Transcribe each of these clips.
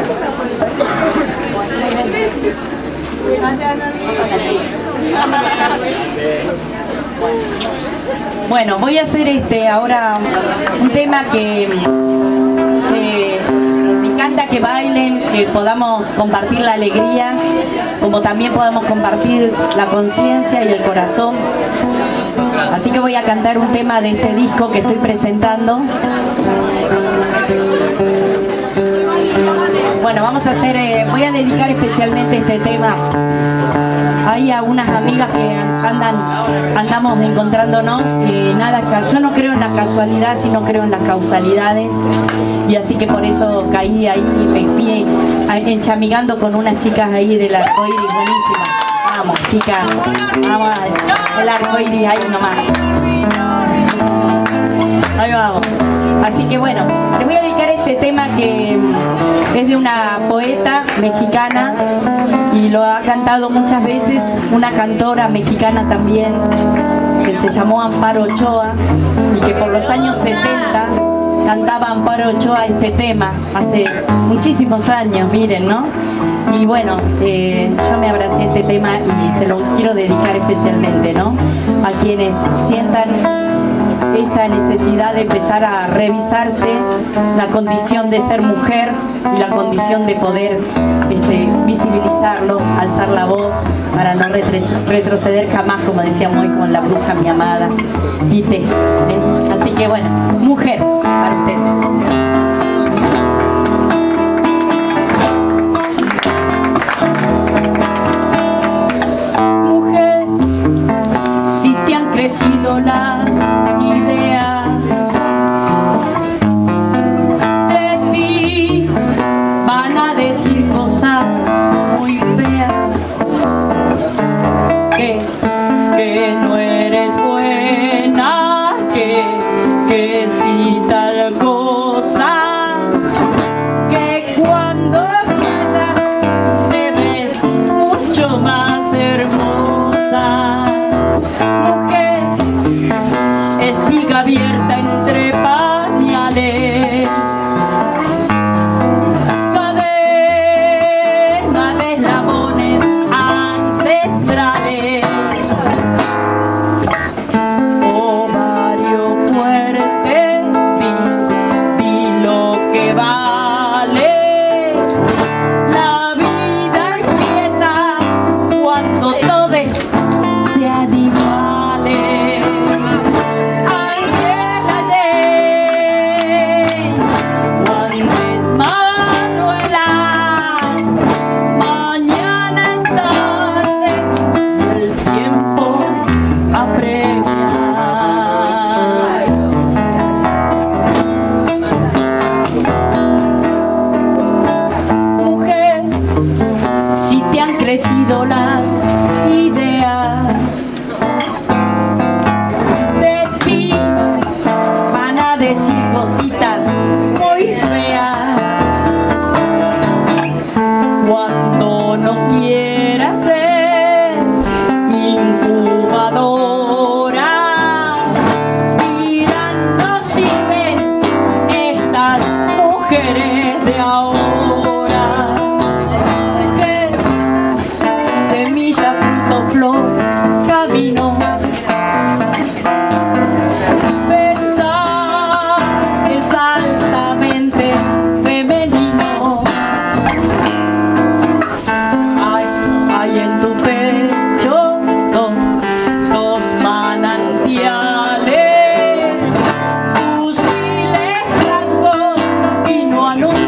Bueno, voy a hacer ahora un tema que me encanta que bailen, que podamos compartir la alegría, como también podamos compartir la conciencia y el corazón. Así que voy a cantar un tema de este disco que estoy presentando. Bueno, vamos a hacer, voy a dedicar especialmente este tema. Hay algunas amigas que andamos encontrándonos, nada, yo no creo en la casualidad, sino creo en las causalidades, y así que por eso caí ahí y me fui enchamigando con unas chicas ahí del arcoíris, buenísimas. Vamos, chicas, vamos al arcoíris ahí nomás. Ahí vamos. Así que bueno, les voy a dedicar este tema que es de una poeta mexicana y lo ha cantado muchas veces una cantora mexicana también que se llamó Amparo Ochoa y que por los años 70 cantaba Amparo Ochoa este tema hace muchísimos años, miren, ¿no? Y bueno, yo me abracé este tema y se lo quiero dedicar especialmente, ¿no? A quienes sientan esta necesidad de empezar a revisarse la condición de ser mujer y la condición de poder visibilizarlo, alzar la voz para no retroceder jamás, como decíamos hoy con la bruja mi amada Tite. Así que bueno, mujer para ustedes. Crecido las ideas de ti, van a decir cosas muy feas, que no eres buena, que si tal cosa, que cuando vayas te ves mucho más hermosa. Espiga abierta entre pañales, cadena de eslabones ancestrales, ovario fuerte, di lo que vale. La vida empieza cuando todos sean iguales. Crecido las ideas de ti, van a decir cositas muy feas cuando no quieras ser incubadora. Dirán, no sirven estas mujeres de ahora. Semilla, fruto, flor, camino. Pensar es altamente femenino. Hay en tu pecho dos manantiales, fusiles blancos y no anuncios.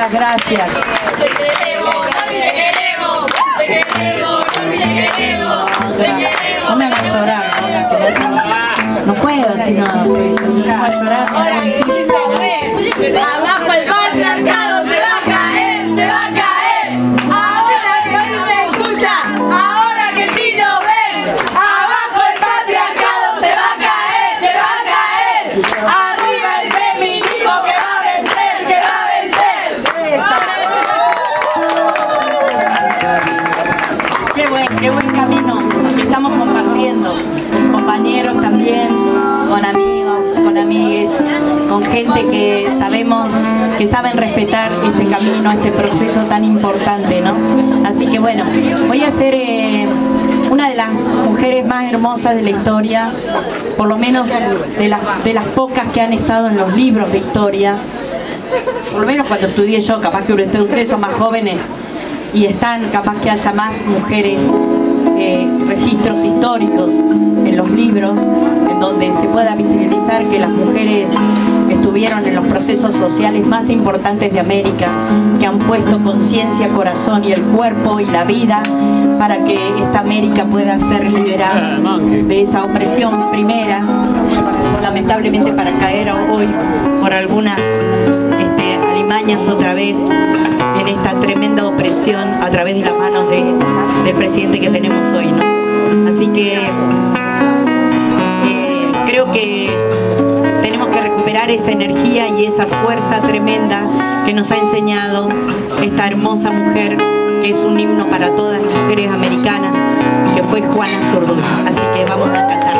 Muchas gracias. No me hagan llorar ahora que no puedo, sino que yo no voy a llorar. Abajo el patriarcado se va a caer, se va a caer. Ahora que sí se escucha, ahora que sí nos ven. Abajo el patriarcado se va a caer, se va a caer. Arriba el feminismo que va a vencer, que va a vencer. Qué buen camino que estamos compartiendo, con compañeros también, con amigos, con amigues, con gente que sabemos, que saben respetar este camino, este proceso tan importante, ¿no? Así que bueno, voy a ser una de las mujeres más hermosas de la historia, por lo menos de las pocas que han estado en los libros de historia, por lo menos cuando estudié yo, capaz que ustedes son más jóvenes y están, capaz que haya más mujeres, registros históricos en los libros, en donde se pueda visibilizar que las mujeres estuvieron en los procesos sociales más importantes de América, que han puesto conciencia, corazón y el cuerpo y la vida para que esta América pueda ser liberada de esa opresión primera, lamentablemente para caer hoy por algunas alimañas otra vez en esta tremenda opresión a través de las manos del presidente que tenemos hoy, ¿no? Así que creo que tenemos que recuperar esa energía y esa fuerza tremenda que nos ha enseñado esta hermosa mujer, que es un himno para todas las mujeres americanas, que fue Juana Zurduy. Así que vamos a cantar.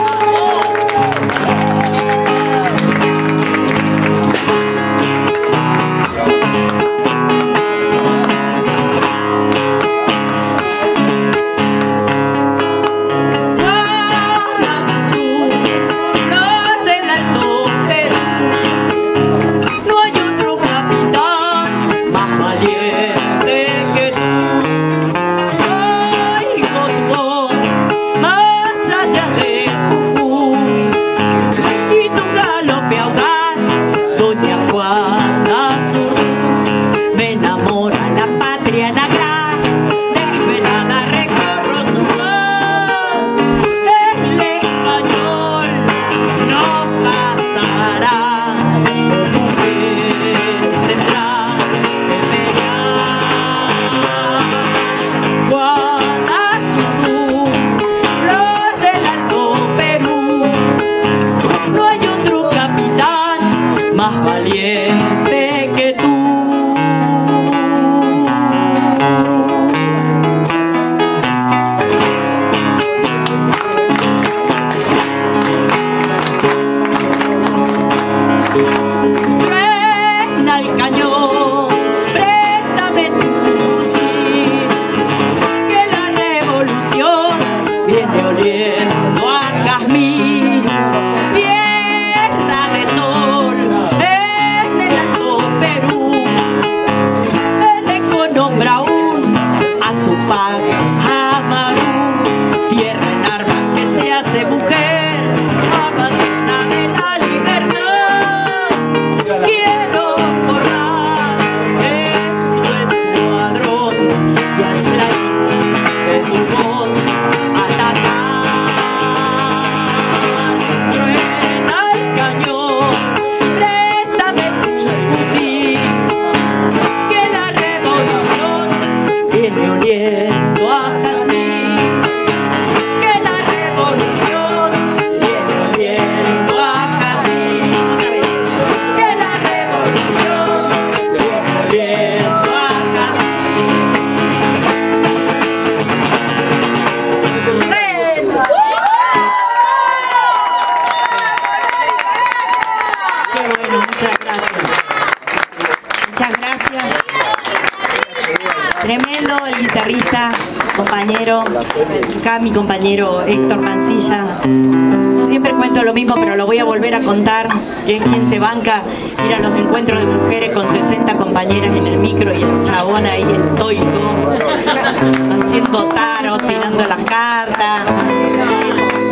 Compañero, acá mi compañero Héctor Mancilla. Siempre cuento lo mismo, pero lo voy a volver a contar, que es quien se banca ir a los encuentros de mujeres con 60 compañeras en el micro y el chabón ahí estoico, haciendo tarot, tirando las cartas.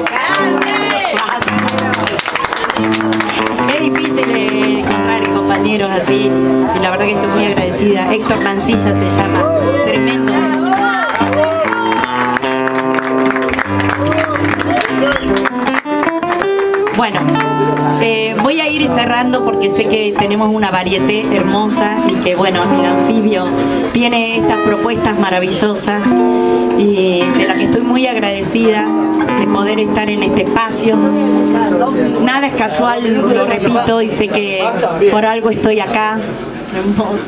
Es difícil encontrar el compañero compañeros así, y la verdad que estoy muy agradecida. Héctor Mancilla se llama, tremendo músico. Bueno, voy a ir cerrando porque sé que tenemos una varieté hermosa y que bueno, el Anfibio tiene estas propuestas maravillosas y de la que estoy muy agradecida de poder estar en este espacio. Nada es casual, lo repito, y sé que por algo estoy acá. Hermosa.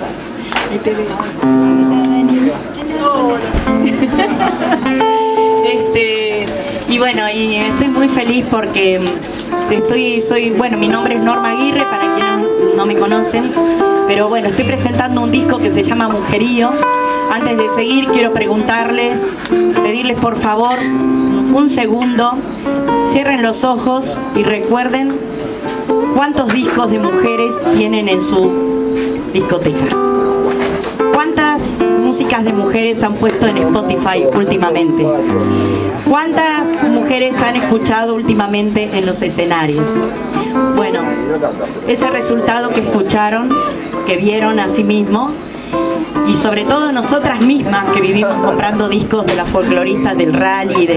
Y bueno, y estoy muy feliz porque bueno, mi nombre es Norma Aguirre, para quienes no me conocen, pero bueno, estoy presentando un disco que se llama Mujerío. Antes de seguir, quiero pedirles por favor un segundo, cierren los ojos y recuerden cuántos discos de mujeres tienen en su discoteca. ¿Cuántas músicas de mujeres han puesto en Spotify últimamente? ¿Cuántas mujeres han escuchado últimamente en los escenarios? Bueno, ese resultado que escucharon, que vieron a sí mismo, y sobre todo nosotras mismas que vivimos comprando discos de las folcloristas del rally,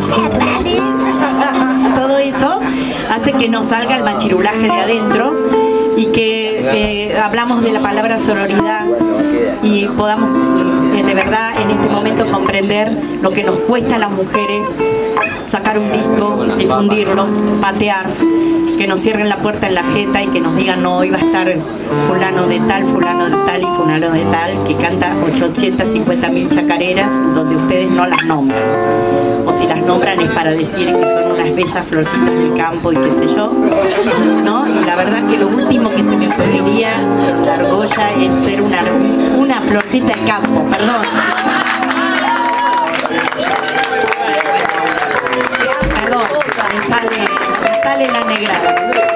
todo eso hace que nos salga el machirulaje de adentro y que hablamos de la palabra sororidad y podamos de verdad en este momento comprender lo que nos cuesta a las mujeres sacar un disco, difundirlo, patear, que nos cierren la puerta en la jeta y que nos digan no, hoy va a estar fulano de tal y fulano de tal, que canta 850.000 chacareras donde ustedes no las nombran, o si las nombran es para decir que son unas bellas florcitas del campo y qué sé yo, ¿no? Y la verdad que lo último que se me ocurriría, la argolla, es ser una florcita del campo, perdón. Me sale la negrada.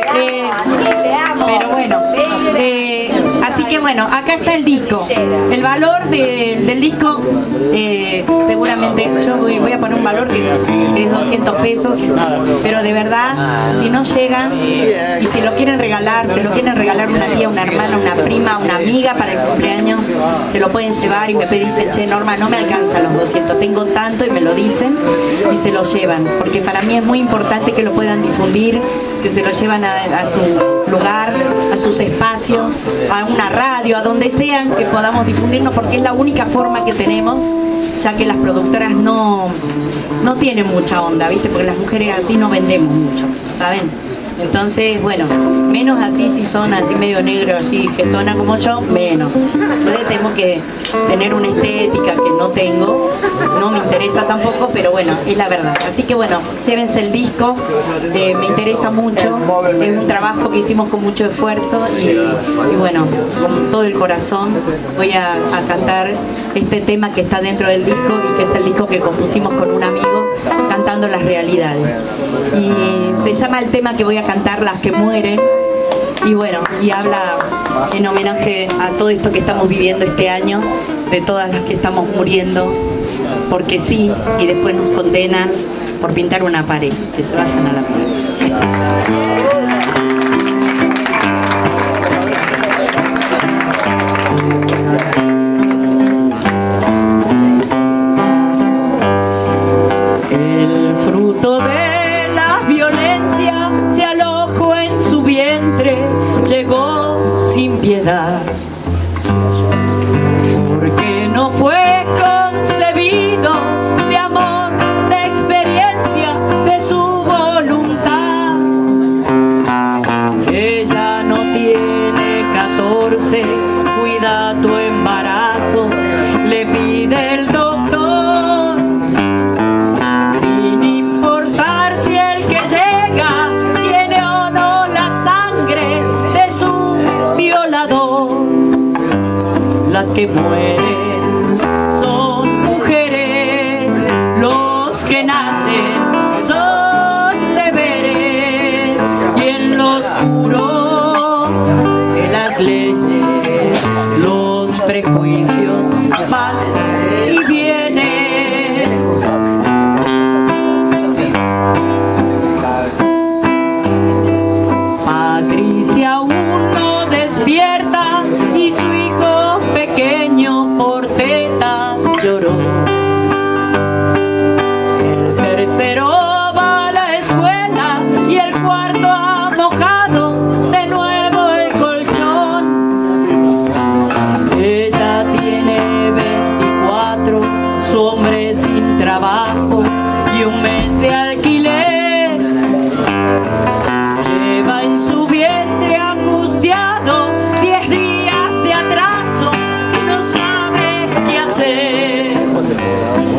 Pero bueno, así que bueno, acá está el disco. El valor del disco, seguramente, yo voy a poner un valor que es 200 pesos, pero de verdad, si no llegan y si lo quieren regalar, se lo quieren regalar una tía, una hermana, una prima, una amiga para el cumpleaños, se lo pueden llevar y me dicen, che Norma, no me alcanzan los 200, tengo tanto, y me lo dicen y se lo llevan, porque para mí es muy importante que lo puedan difundir, que se lo llevan a su lugar, a sus espacios, a una radio, a donde sean, que podamos difundirnos, porque es la única forma que tenemos, ya que las productoras no tienen mucha onda, ¿viste? Porque las mujeres así no vendemos mucho, ¿saben? Entonces, bueno, menos así si son así medio negro, así getona como yo, menos. Entonces tengo que tener una estética que no tengo, no me interesa tampoco, pero bueno, es la verdad. Así que bueno, llévense el disco, me interesa mucho, es un trabajo que hicimos con mucho esfuerzo y bueno, con todo el corazón voy a cantar este tema que está dentro del disco y que es el disco que compusimos con un amigo, cantando las realidades. Y se llama el tema que voy a cantar, Las que mueren, y bueno, y habla en homenaje a todo esto que estamos viviendo este año, de todas las que estamos muriendo porque sí, y después nos condenan por pintar una pared, que se vayan a la pared. El fruto de la violencia se alojó en su vientre, llegó sin piedad, porque no fue concebido de amor, de experiencia, de su voluntad. Ella no tiene 14, cuida tu embarazo, le pide el doctor. Las que mueren son mujeres, los que nacen son deberes, y en lo oscuro de las leyes los prejuicios van y vienen. Patricia aún no despierta,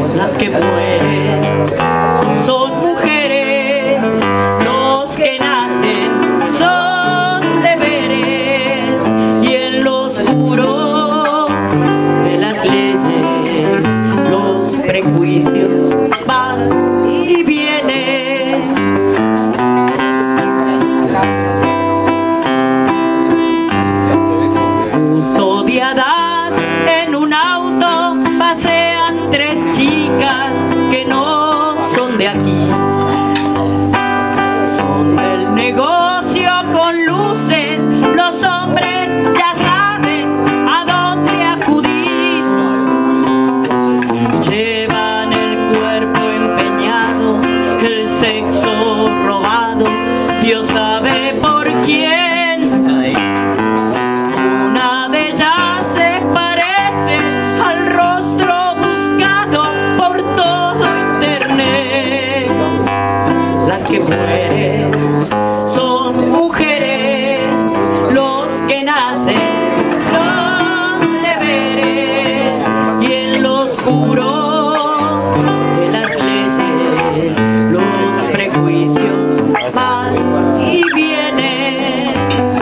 las que mueren son mujeres, los que nacen son deberes, y en lo oscuro de las leyes los prejuicios van y vienen. Custodiadas en un auto pasean tres chicas que no son de aquí, son del negocio con luces. Los hombres ya saben a dónde acudir, llevan el cuerpo empeñado, el sexo robado, Dios sabe por quién. Una de ellas se parece al rostro buscado por todo internet. Las que mueren son mujeres, los que nacen son deberes, y en lo oscuro de las leyes los prejuicios van y vienen.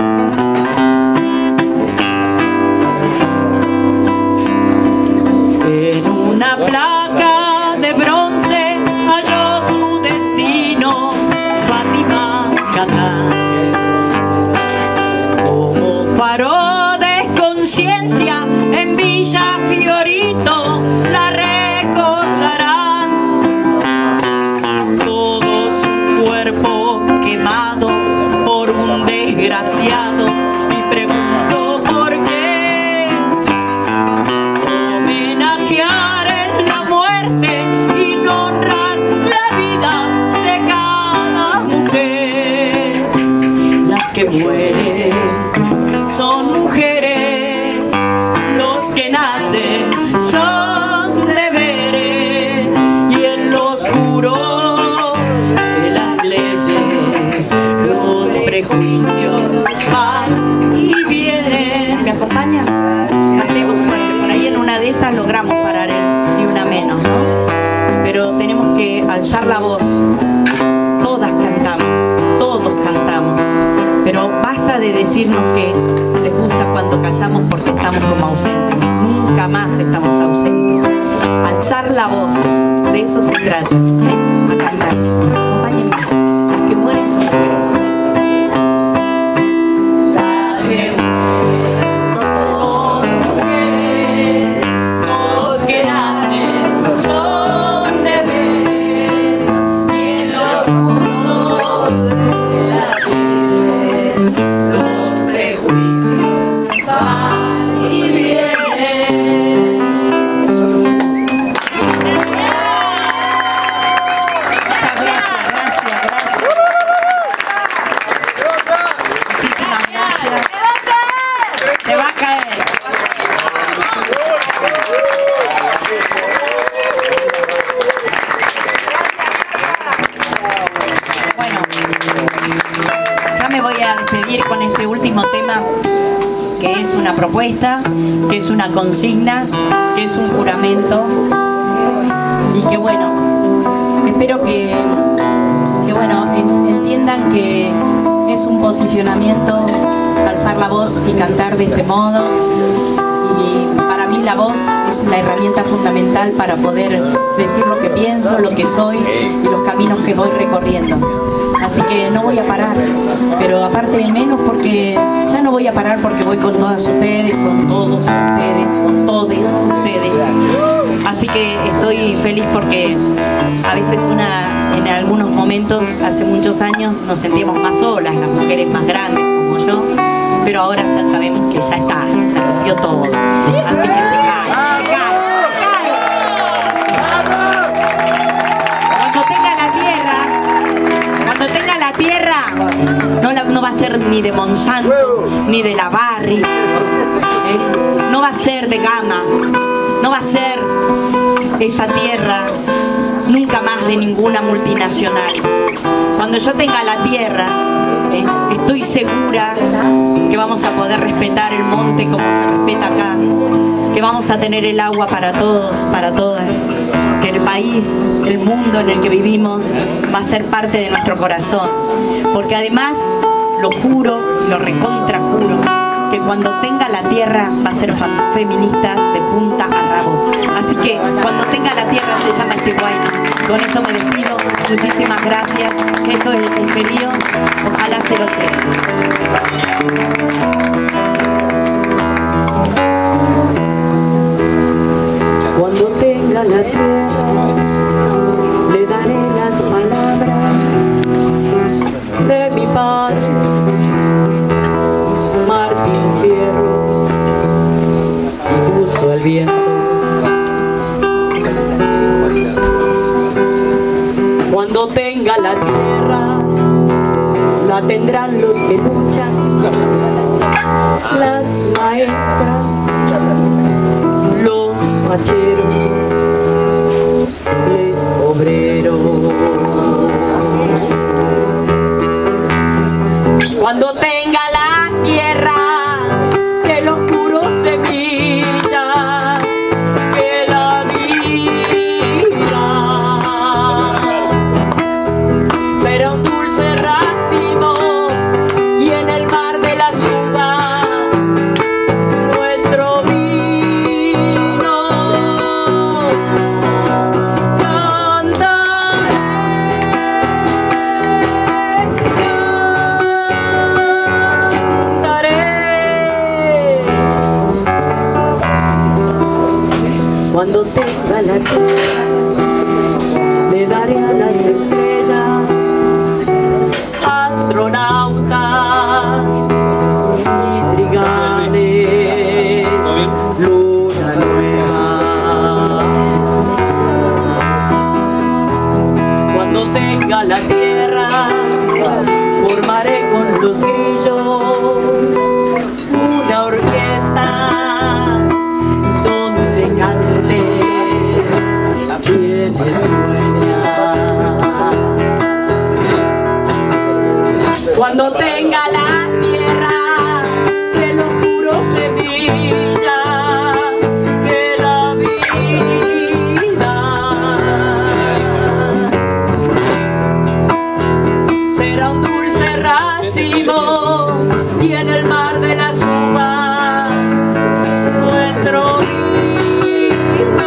En una placa de bronce halló su destino Fátima Catán. Como faro de conciencia en Villa Fiorito la recordarán. Todo su cuerpo quemado por un desgraciado, y pregunto por qué. Homenajear en la muerte y no honrar la vida de cada mujer. Las que mueren son mujeres, los que nacen son deberes, y en lo oscuro de las leyes los prejuicios van y vienen. ¿Me acompaña? Cantemos fuerte, por ahí en una de esas logramos parar ni una menos, ¿no? Pero tenemos que alzar la voz. Todas cantamos, todos cantamos, pero basta de decirnos que les gusta cuando callamos porque estamos como ausentes. Nunca más estamos ausentes. Alzar la voz, de eso se trata, ¿eh? A cantar. Acompáñenme. Las que mueren son mujeres. Las que mueren son mujeres, los que nacen son deberes, y en lo oscuro de las leyes los prejuicios van y vienen. Muchas gracias. Muchísimas gracias. Se va a caer. Bueno, ya me voy a despedir con este último tema, que es una propuesta, que es una consigna, que es un juramento, y que bueno, espero que bueno, entiendan que es un posicionamiento, alzar la voz y cantar de este modo. Y para mí la voz es la herramienta fundamental para poder decir lo que pienso, lo que soy y los caminos que voy recorriendo. Así que no voy a parar, pero aparte de menos porque ya no voy a parar, porque voy con todas ustedes, con todos ustedes, con todos ustedes. Así que estoy feliz porque a veces en algunos momentos, hace muchos años, nos sentíamos más solas, las mujeres más grandes como yo, pero ahora ya sabemos que ya está, se rompió todo. Así que se cae. Cuando tenga la tierra, no va a ser ni de Monsanto, ni de la Barry, no va a ser de Gama, no va a ser esa tierra nunca más de ninguna multinacional. Cuando yo tenga la tierra, estoy segura que vamos a poder respetar el monte como se respeta acá, que vamos a tener el agua para todos, para todas, que el país, el mundo en el que vivimos va a ser parte de nuestro corazón. Porque además, lo juro, lo recontra juro, que cuando tenga la tierra va a ser feminista de punta a rabo. Así que cuando tenga la tierra se llama Esteguayna. Con esto me despido. Muchísimas gracias. Esto es un pedido. Ojalá se lo lleven. Cuando tenga la tierra, le daré las palabras de mi padre, Martín Fierro, puso el viento. Cuando tenga la tierra, la tendrán los que luchan, las maestras, los facheros, los obreros. Cuando tenga la tierra, te lo juro, semilla, que la vida será un dulce racimo y en el mar de la ciudad nuestro vino cantaré. Cuando tenga la tierra, le daré a las estrellas, astronautas y trigales, luna nueva. Cuando tenga la tierra, formaré con los grillos una orquesta donde cante quienes sueñan. Cuando tenga la tierra, te lo juro, semilla, que la vida será un dulce racimo y en el mar de las uvas nuestro vino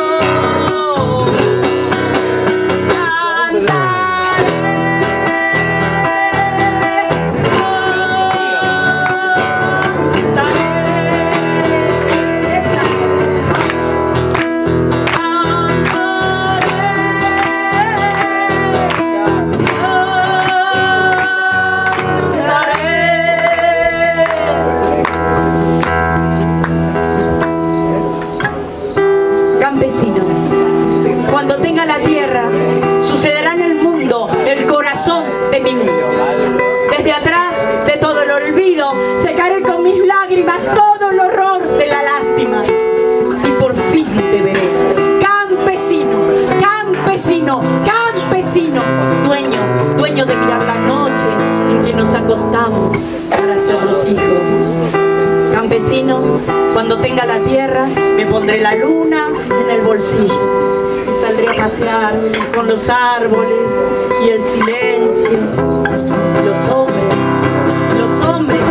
campesino. Cuando tenga la tierra, sucederá en el mundo, el corazón de mi mundo. Desde atrás de todo el olvido, secaré con mis lágrimas todo el horror de la lástima. Y por fin te veré, campesino, campesino, campesino, dueño de mirar la noche en que nos acostamos para ser los hijos. Campesino, cuando tenga la tierra, me pondré la luna en el bolsillo y saldré a pasear con los árboles y el silencio. Los hombres